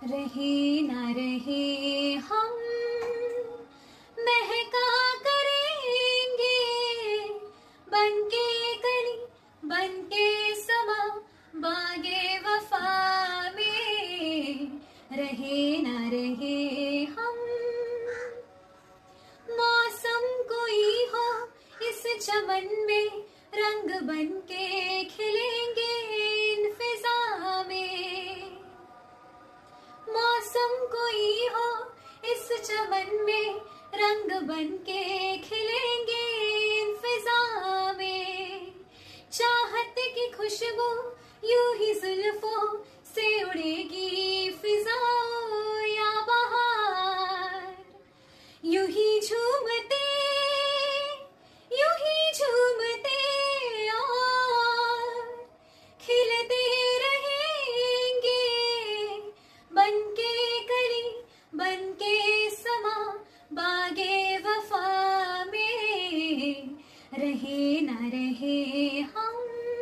रहे ना रहे हम महका करेंगे, बनके कली बनके समा बागे वफा में रहे ना रहे हम। मौसम कोई हो इस चमन में रंग बनके खिलेंगे इन फिजा में। मौसम कोई हो इस चमन में रंग बनके खिलेंगे इन फिजा में। चाहत की खुशबू यूं ही जुल्फों से उड़ेगी फिजाओं या बहार। यूं ही झूमते और खिलते रहेंगे, बनके कली बनके समा बागे वफा में रहे ना रहे हम।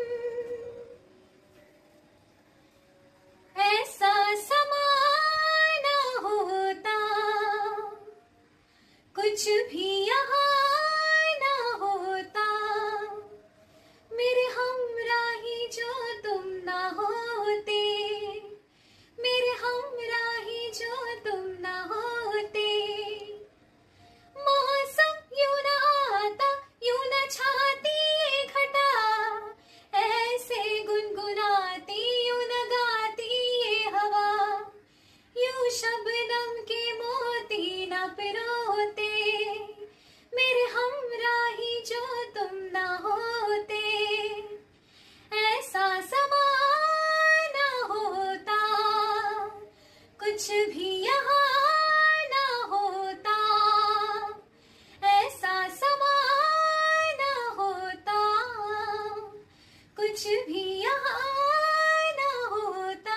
ऐसा समा ना होता कुछ भी यहाँ ना होता, मेरे हमराही जो तुम ना होते, मेरे हमराही जो तुम ना होते। मौसम यूं ना आता यूं ना छाती घटा, ऐसे गुनगुनाती यूं न गाती ये हवा। यूं शबनम के मोती ना पिरोते, मेरे हमराही जो तुम ना होते। ऐसा समा ना होता कुछ भी यहाँ ना होता, ऐसा समा ना होता कुछ भी यहाँ ना होता।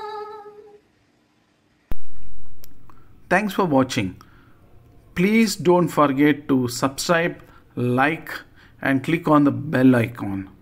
Thanks for watching. Please don't forget to subscribe, like and click on the bell icon.